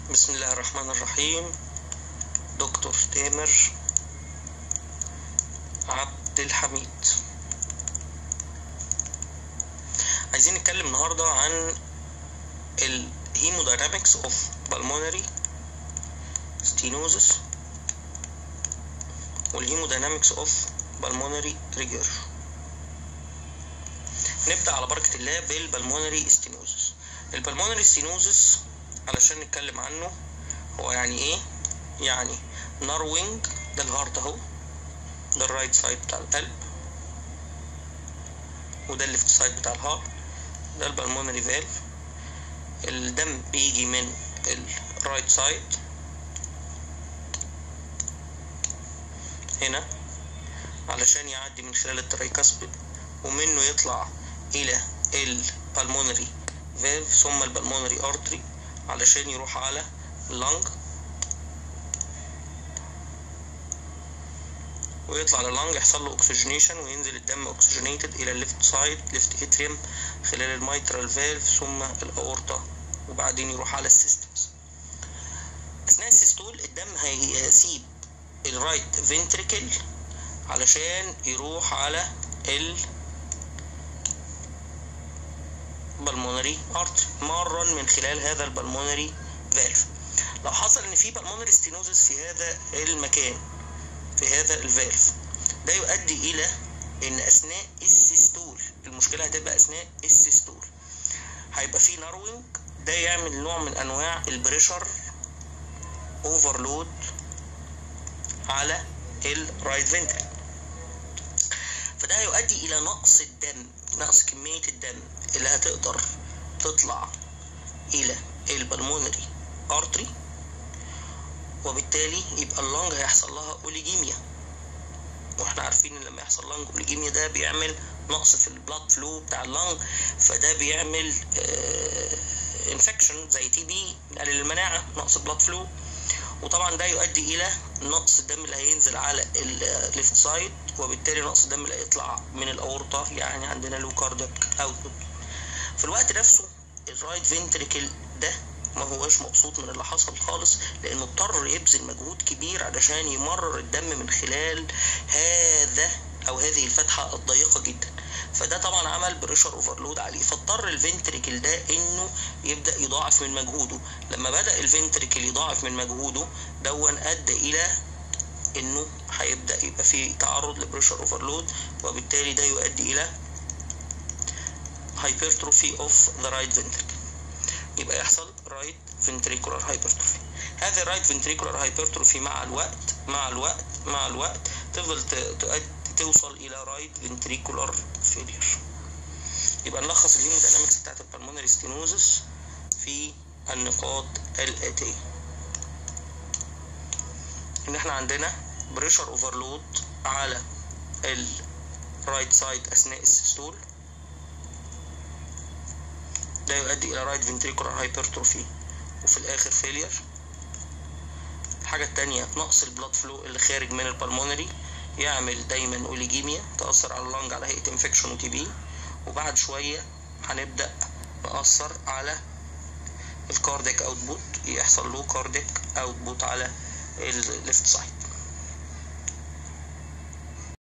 بسم الله الرحمن الرحيم. دكتور تامر عبد الحميد. عايزين نتكلم النهاردة عن الهيموداينامكس اوف بالمونري ستينوزس والهيموداينامكس اوف بالمونري ريجر. نبدأ على بركة الله بالبالمونري ستينوزس. البالمونري ستينوزس علشان نتكلم عنه هو يعني ايه؟ يعني ناروينج، ده الهارت اهو، ده الرايت سايد بتاع القلب، وده الليفت سايد بتاع الهارت، ده البالمونري فالف. الدم بيجي من الرايت سايد هنا علشان يعدي من خلال الترايكاسبيد، ومنه يطلع الى البالمونري فالف ثم البالمونري ارتري علشان يروح على اللنج، ويطلع لللنج يحصل له اوكسجينيشن وينزل الدم اوكسجينيتد الى الليفت سايد ليفت اتريوم خلال الميترال فالف ثم الاورطه، وبعدين يروح على السيستمز. اثناء السيستول الدم هيسيب الرايت فنتريكل علشان يروح على البلمونري ارتري مرا من خلال هذا البلمونري فالف. لو حصل ان في بالمونري ستينوزس في هذا المكان في هذا الفالف، ده يؤدي الى ان اثناء السيستول، المشكله هتبقى اثناء السيستول هيبقى في ناروينج، ده يعمل نوع من انواع البريشر اوفرلود على الرايت فنتريكل، فده هيؤدي الى نقص الدم، نقص كميه الدم اللي هتقدر تطلع الى البلمونري ارتري، وبالتالي يبقى اللنج هيحصل لها اوليجيميا. واحنا عارفين ان لما يحصل لنج اوليجيميا ده بيعمل نقص في البلاد فلو بتاع اللنج، فده بيعمل انفكشن زي تي بي، بيقلل المناعه، نقص بلاد فلو، وطبعا ده يؤدي الى نقص الدم اللي هينزل على الليفت سايد، وبالتالي نقص الدم اللي هيطلع من الاورطه، يعني عندنا لو كاردياك اوتبوت. في الوقت نفسه الرايت فنتريكل ده ما هوش مبسوط من اللي حصل خالص، لانه اضطر يبذل مجهود كبير علشان يمرر الدم من خلال هذا او هذه الفتحه الضيقه جدا، فده طبعا عمل بريشر اوفرلود عليه، فاضطر الفنتريكل ده انه يبدا يضاعف من مجهوده. لما بدا الفنتريكل يضاعف من مجهوده دون ادى الى انه هيبدا يبقى في تعرض لبريشر اوفرلود، وبالتالي ده يؤدي الى hypertrophy of the right ventricle، يبقى يحصل right ventricular hypertrophy. هذا right ventricular hypertrophy مع الوقت تفضل توصل الى right ventricular failure. يبقى نلخص الهيموداينامكس بتاعت البلمونري ستينوزس في النقاط الاتيه: ان احنا عندنا بريشر اوفرلود على الرايت سايد اثناء السيستول، ده يؤدي الى رايت فنتريكولار هايبرتروفي وفي الاخر فيلير. الحاجه الثانيه نقص البلاد فلو اللي خارج من البلمونري يعمل دايما اوليجيميا تاثر على اللنج على هيئه انفكشن وتي بي، وبعد شويه هنبدا ناثر على الكاردياك اوتبوت، يحصل له كاردياك اوتبوت على الليفت سايد.